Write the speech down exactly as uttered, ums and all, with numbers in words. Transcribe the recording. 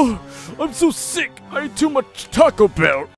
Oh, I'm so sick. I ate too much Taco Bell.